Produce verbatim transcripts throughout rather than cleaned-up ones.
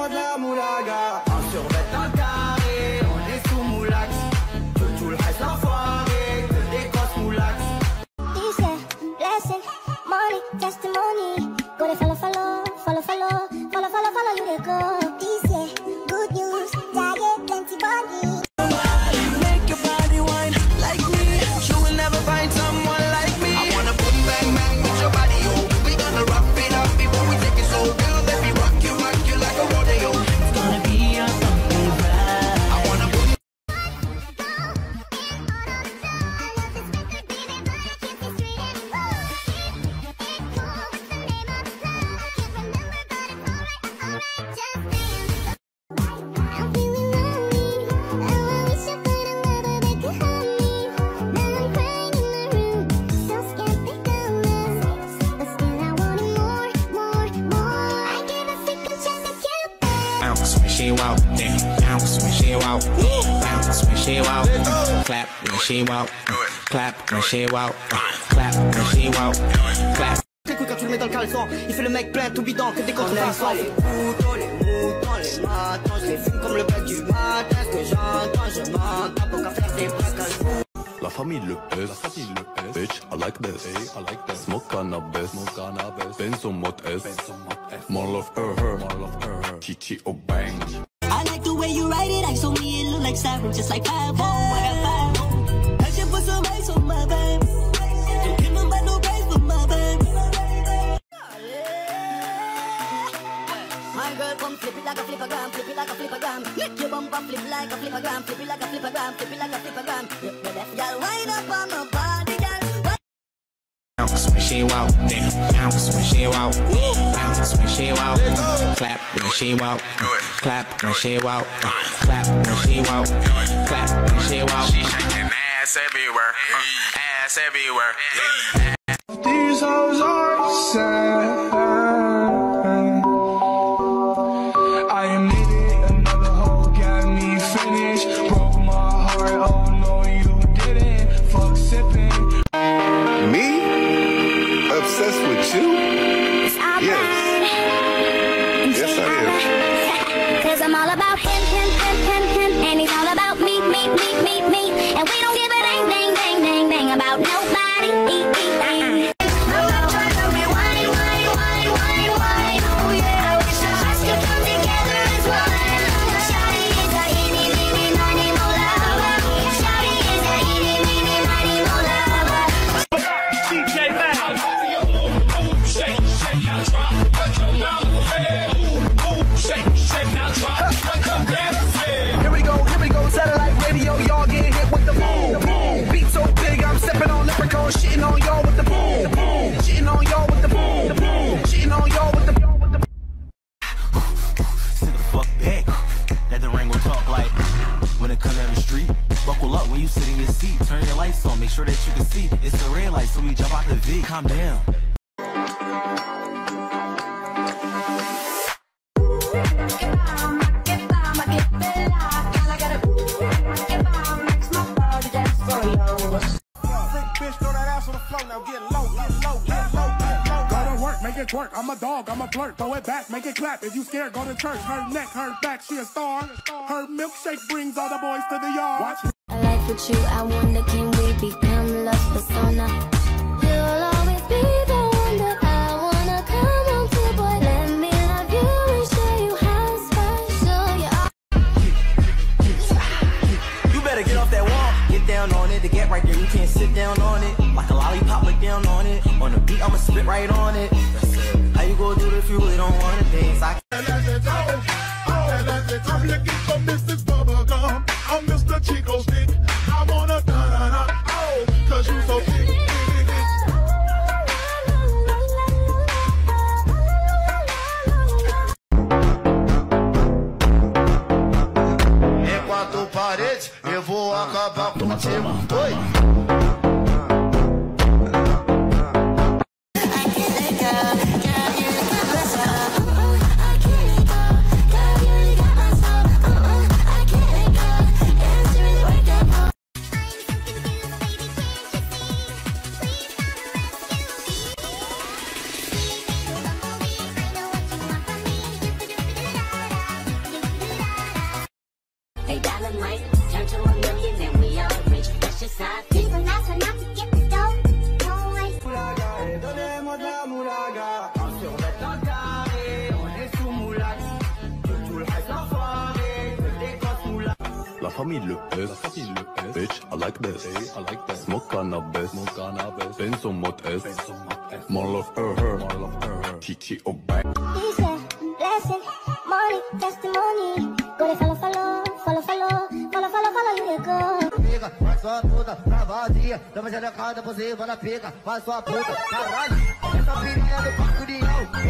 fais-moi de la moulaga. Un survêt un carré, on est sous moulax. Que tout le reste l'enfoiré, que des grosses moulax. This year, blessing, money, testimony. Go to follow, follow, follow, follow, follow, follow, follow, you dey go. This year, good news, diet, plenty body. Make your body wine like me. You will never find someone like me. I wanna boom bang bang with your body, oh. We gonna rock it up before we take it so real. Let me rock you, rock you like a rodeo. It's gonna be a bumpy ride. I wanna boom. Bounce when she walk, damn. Bounce when she walk, bounce when she walk. Clap when she walk, clap when she walk, clap when she walk, clap. Écoute quand tu le mets dans le caleçon, il fait le mec plein tout bidon que des contrefaçons. Les moutons, les moutons, les matons, je les fume comme le bec du matin. Ce que j'entends, je m'entends pour qu'à faire des braquages. La famille le pèse, la famille le pèse. Bitch, I like this, hey, I like this. Smoke cannabis, smoke cannabis. Benzo mot S, more love her, her, more love her, her. Chichi oh bang. I like the way you write it, I saw me, it look like siren, just like five oh, I got five. I should put some ice on my babe. Don't give them back no praise for my babe. My girl come flip it like a flippergram, flip it like a flippergram. Make your bumper flip like a flippergram, flip it like a flippergram, flip it like a flippergram. Y'all wind up on my body, girl. Bounce when she walk, damn. Bounce when she walk, bounce when she walk. Clap when she walk, clap when she walk, clap when she walk, clap when she walk. She shaking ass everywhere, ass everywhere. These hoes are sad. I am needed, another hoe got me finished. Broke my heart, oh no you didn't. Fuck sipping. Me? Obsessed with you? Yes. Yes, I am. Cause I'm all about him, him, him, him, him. And he's all about me, me, me, me, me. And we don't give a dang, dang, dang, dang, dang about nobody. E, e, e. Shitting on y'all with the boom, boom. Shitting on y'all with the boom, the boom. Shitting on y'all with the boom, with the boom. Sit the fuck back. That the ring gon' talk like when it come down the street. Buckle up when you sit in your seat. Turn your lights on, make sure that you can see. It's the red light, so we jump out the V. Calm down. Now get low, get low, get low, get low. Go to work, make it twerk. I'm a dog, I'm a flirt. Throw it back, make it clap. If you scared, go to church. Her neck, her back, she a star. Her milkshake brings all the boys to the yard. Watch me. I like with you, I wonder can we become love persona? You'll always be the one that I wanna come home to, boy. Let me love you and show you how special you are. You better get off that wall, get down on it. To get right there, you can't sit down on it. Like a lollipop, look down on it. On the beat, I'ma spit right on it. How you gonna do it if you really don't wanna dance? I I'm looking for Mister Bubblegum. I'm Mister Chico Stick. I wanna da-da-da, oh, cause you so big. Enquanto parede, eu vou acabar contigo. Oi! I one mic, turn to a million, then we all rich. That's just how I feel. People ask her not to get the dough. Always. Moulaga, et donnez-moi de la moulaga. Un sur mètre un carré, on est sous moulax. Que tout le reste enfoiré, que des grosses moulagas. La famille le pèse, la famille le pèse. Bitch, I like this, hey, I like this. Smoke cannabis, smoke cannabis. Benzo mode S, more love her, her, more love her, her. T T O back. Peace, blessing, money, testimony. Go to follow, follow, follow, follow, follow, follow, follow, you go. Pica, faz sua puta, pra vazia. Dama xerecada por cima da pica. Faz sua puta, caralho. Essa pirinha do Paco de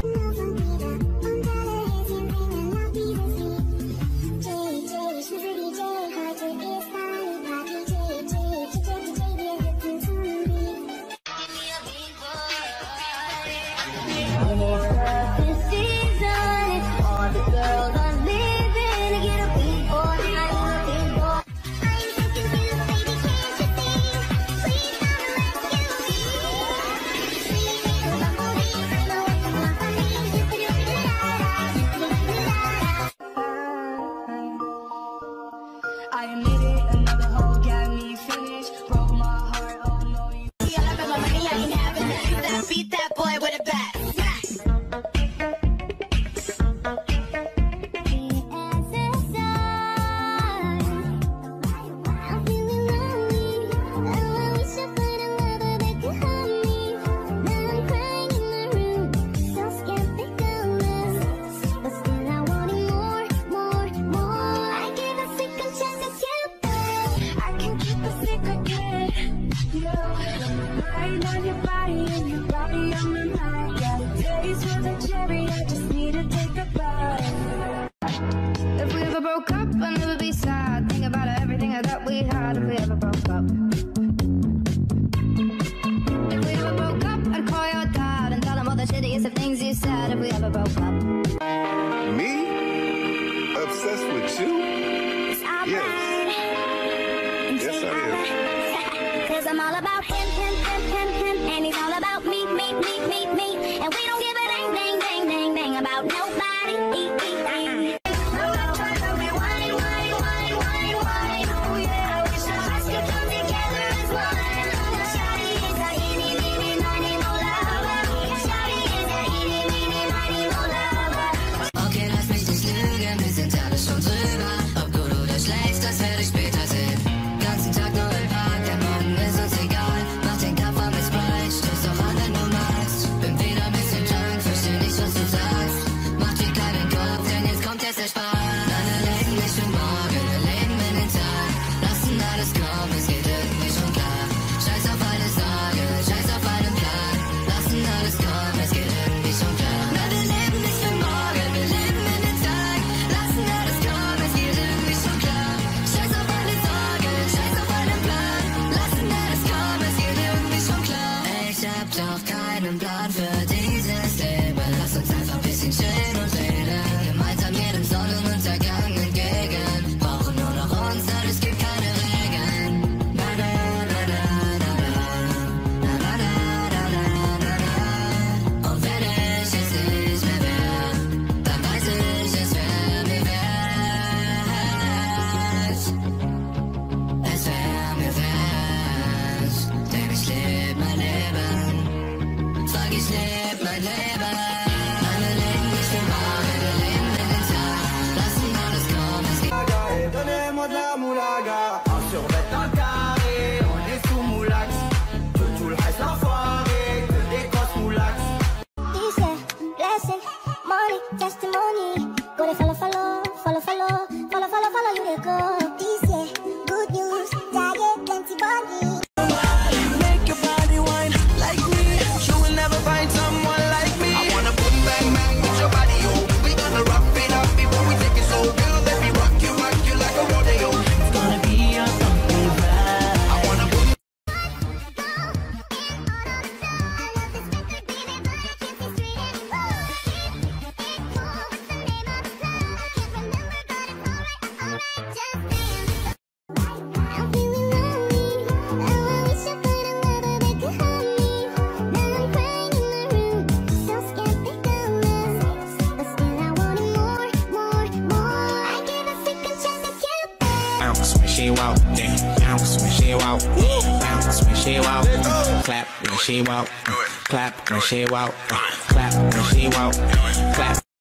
I admit it, another hoe got me finished. Broke my heart, oh no, you. All up in my money, I ain't having that. Beat that boy with a bat. If we ever broke up, I'd never be sad. Think about everything I thought we had if we ever broke up. If we ever broke up, I'd call your dad and tell him all the shittiest of things you said if we ever broke up. Me? Obsessed with you? Yes. Yes, I am. Cause I'm all about him, him, him, him, him. And he's all about me, me, me, me, me. And we don't give a dang, dang, dang, dang, dang about nobody. E, e, e. Testimony, go to follow, follow, follow, follow, follow, follow, follow, you go. This yeah, good news, diet, plenty body. Make your body wine like me. You will never find someone like me. I wanna boom bang bang with your body, oh. We gonna rock it up before we take it so girl. Let me rock you, rock you like a rodeo. It's gonna be a bumpy ride. I wanna boom. bounce when she walk, then bounce when she walk, bounce when she walk, clap when she walk, clap when she walk, clap when she walk, clap.